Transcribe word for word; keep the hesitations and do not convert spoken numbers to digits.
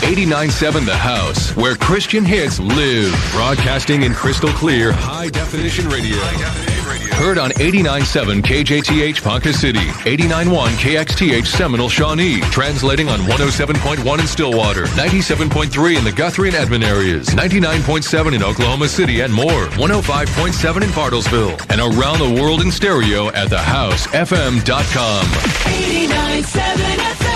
eighty-nine point seven The House, where Christian hits live. Broadcasting in crystal clear, high-definition radio. Heard on eighty-nine point seven K J T H Ponca City, eighty-nine point one K X T H Seminole Shawnee, translating on one oh seven point one in Stillwater, ninety-seven point three in the Guthrie and Edmond areas, ninety-nine point seven in Oklahoma City and more, one oh five point seven in Bartlesville, and around the world in stereo at the house f m dot com. eighty-nine point seven F M.